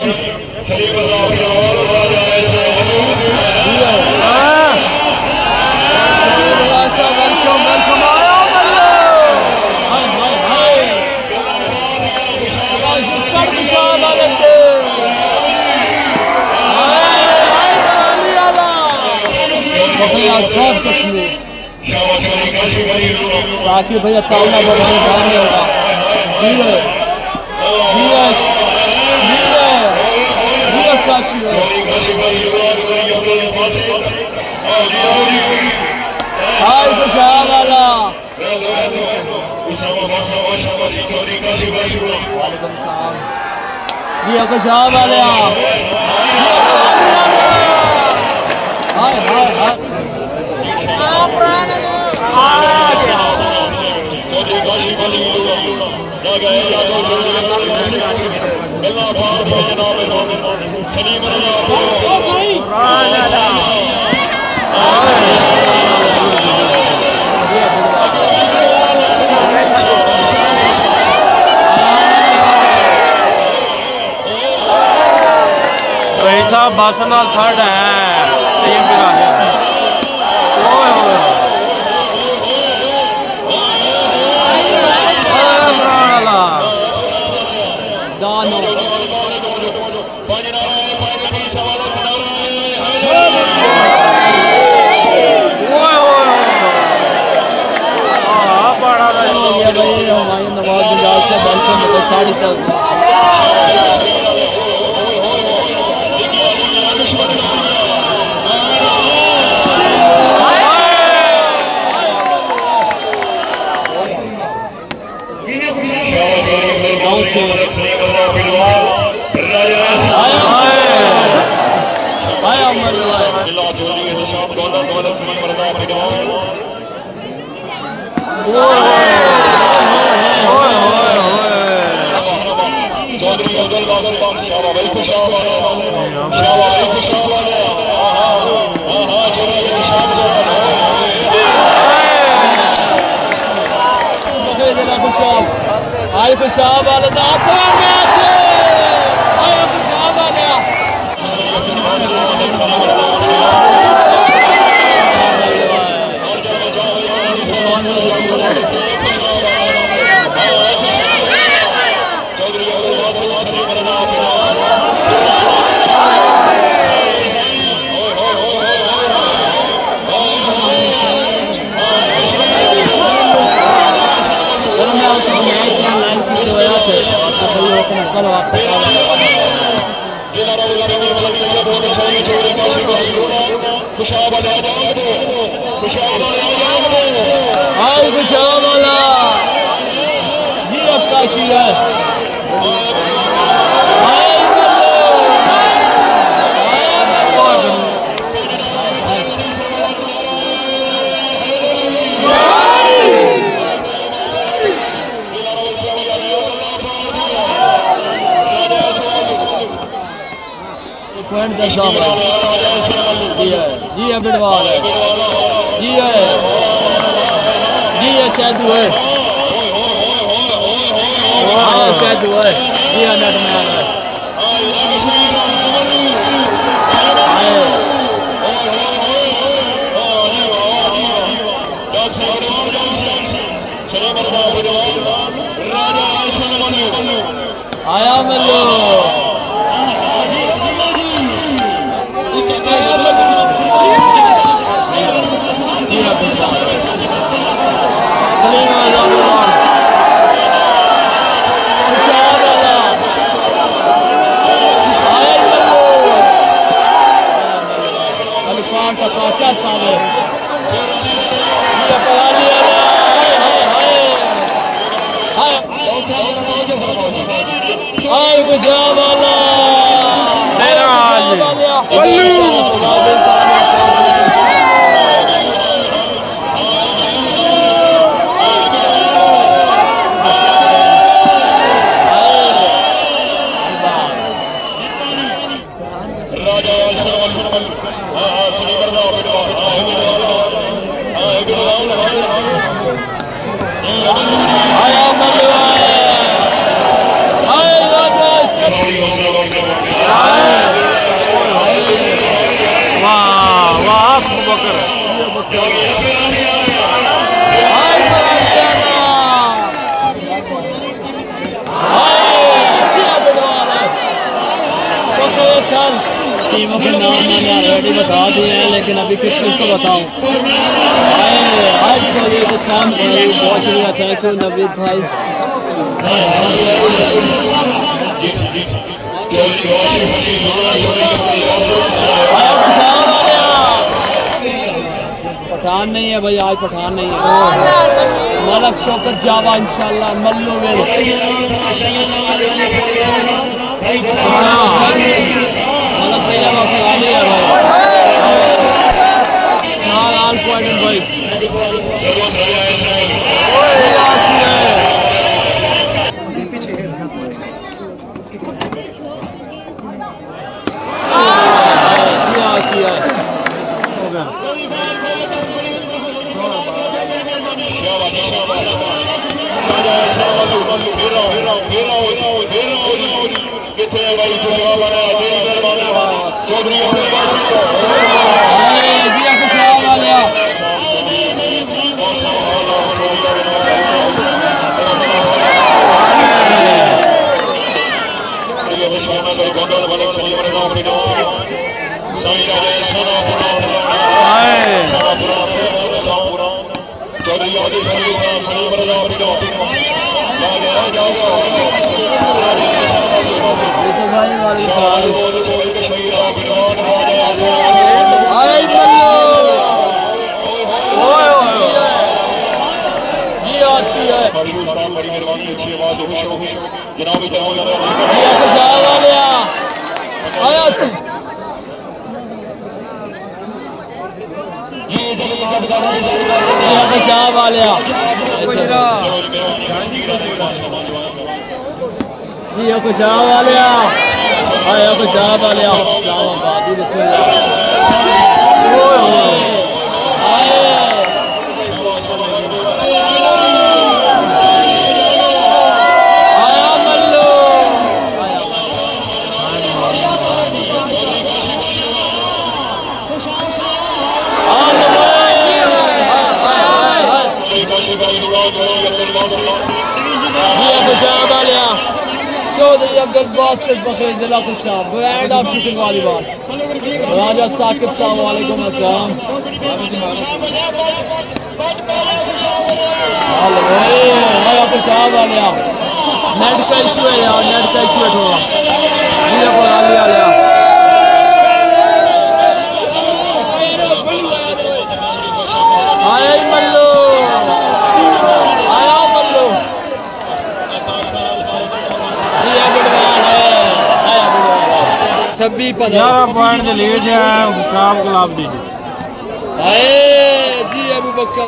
साकिब भैया तावला बढ़ाने जाने होगा। हाय खुशाब वाला वालेकुम सलाम जी खुशाब वाले हाय हाय हाय साहब बासना थर्ड है साड़ी तक आई खुशाब वाले जी है बिडवाल जी है शैदू है शैदू है जी है नेटमैन है आया मल्लो बकर टीमों के नाम मैंने ऑलरेडी बता दिए हैं, लेकिन अभी किस किस को बताऊं। आज तो शाम को बहुत शुक्रिया, थैंक यू नवीद भाई। पठान नहीं है भाई, आज पठान नहीं है। मलक शौकत जावा इंशाल्लाह मल्लू में मलक नहीं जावा खाली है भाई। आल पॉइंट भाई जिला खुशाब ब्रांड ऑफ शूटिंग वाली बात राजा साकिब साहब वालेकुम अस्सलाम। खुशाब वाले नेट का इशू है यार, नेट का इशू है थोड़ा। आया मल्लू, आया मल्लू, छब्बी 11 पॉइंट लीड है शाम गुलाब दी जी। जी अबू बकर।